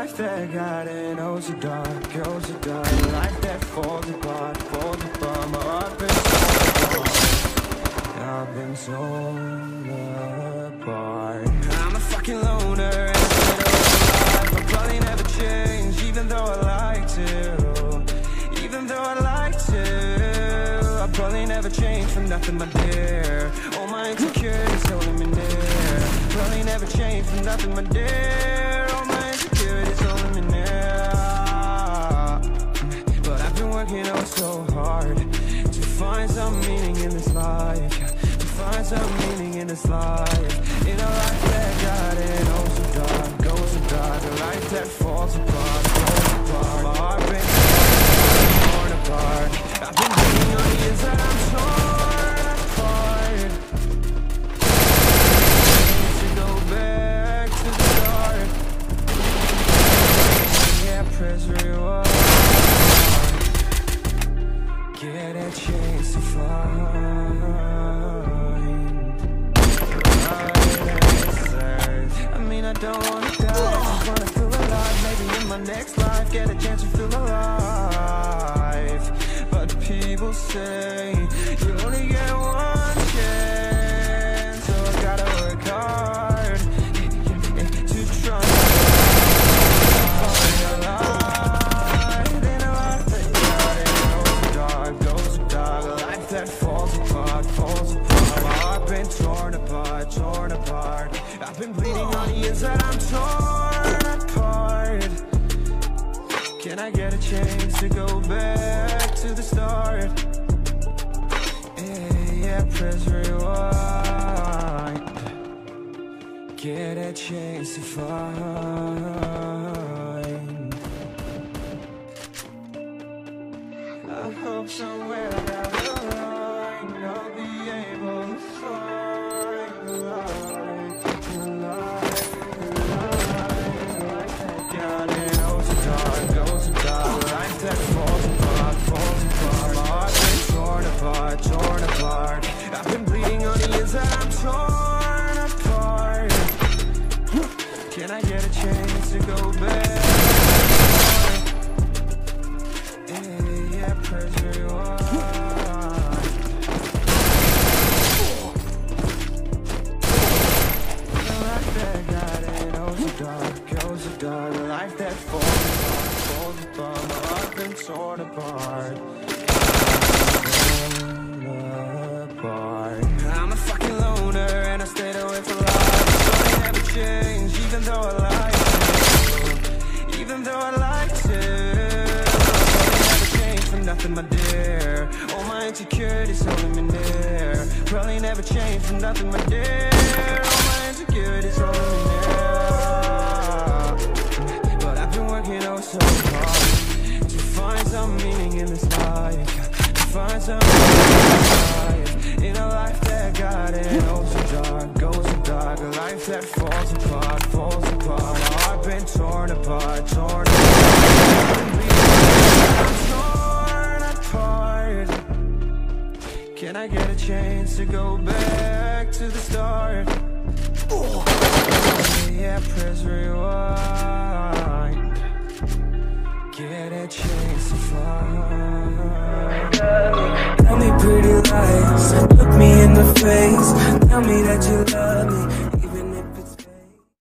life that got it, oh so dark, oh so dark. A life that falls apart, my heart been torn apart. I've been torn apart. I'm a fucking loner and I'm alive. I'll probably never change, even though I like to. Even though I like to, I'll probably never change for nothing, my dear. All my insecurities holding me near. Probably never change for nothing, my dear. All my insecurities holding me near. But I've been working oh so hard to find some meaning in this life. To find some meaning in this life. In a life that got it oh so dark, oh so dark. A life that falls apart, falls apart. My heart been torn apart. I've been bleeding on the inside, I'm torn apart. To go back to the start. Yeah, press rewind. Get a chance to find answers. I mean, I don't wanna die, I just wanna feel alive. Maybe in my next life, get a chance to feel alive. But people say you only get one chance, so I gotta work hard to try to find a light in a life that got it goes dark, a life that falls apart, falls apart. My heart been torn apart, torn apart. I've been bleeding on the inside, I'm torn apart. Can I get a chance to go back to the start? Yeah, press rewind. Get a chance to find. I hope somewhere down the line I'll be able to find the light, the light, the light that got it oh so dark, oh so dark. Life that falls apart, falls apart. My heart been torn apart, torn apart. I've been bleeding on the inside, I'm torn apart. Can I get a chance to go back? Yeah, press rewind. The life that got it oh so dark, oh so dark. A life that falls apart, my heart been torn apart. Torn apart. I'm a fucking loner and I stayed away for life. So I never change, even though I like to. Even though I like to. Probably never change for nothing, my dear. All my insecurities holding me near. Probably never change for nothing, my dear. All my insecurities holding me near. But I've been working oh so hard to find some meaning in this life. To find some meaning in this life. In a life that got it oh so dark, oh so dark. A life that falls apart, falls apart. My heart been torn apart, torn apart. Can I get a chance to go back to the start? Yeah, press rewind. Get a chance to find. Tell me pretty lies, look me in the face. Tell me that you love me,